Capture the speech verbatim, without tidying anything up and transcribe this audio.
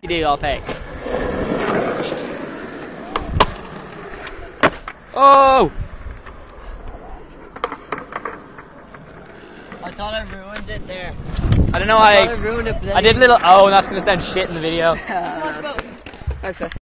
You do, I'll pay. Oh! I thought I ruined it there. I don't know I, I, I ruined it. I did a little oh, and that's gonna sound shit in the video. That's